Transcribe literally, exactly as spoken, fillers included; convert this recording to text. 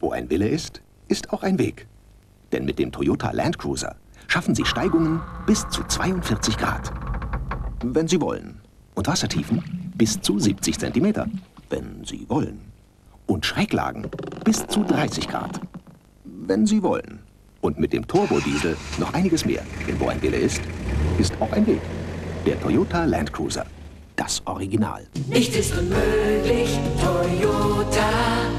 Wo ein Wille ist, ist auch ein Weg. Denn mit dem Toyota Land Cruiser schaffen Sie Steigungen bis zu zweiundvierzig Grad. Wenn Sie wollen. Und Wassertiefen bis zu siebzig Zentimeter. Wenn Sie wollen. Und Schräglagen bis zu dreißig Grad. Wenn Sie wollen. Und mit dem Turbodiesel noch einiges mehr. Denn wo ein Wille ist, ist auch ein Weg. Der Toyota Land Cruiser. Das Original. Nichts ist unmöglich, Toyota.